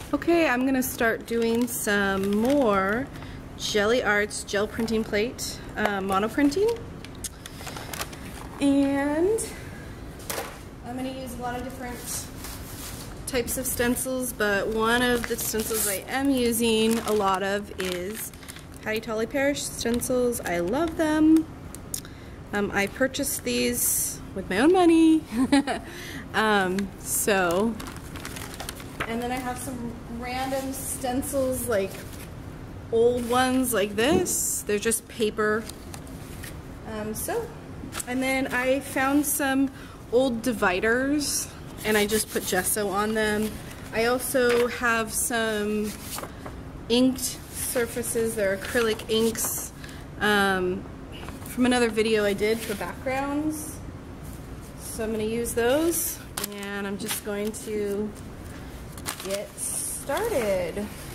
Okay, I'm gonna start doing some more Gelli Arts gel printing plate monoprinting, and I'm gonna use a lot of different types of stencils, but one of the stencils I am using a lot of is Patty Tolly Parish stencils. I love them. I purchased these with my own money. And then I have some random stencils, like old ones like this. They're just paper. And then I found some old dividers and I just put gesso on them. I also have some inked surfaces. They're acrylic inks from another video I did for backgrounds. So I'm going to use those, and I'm just going to get started.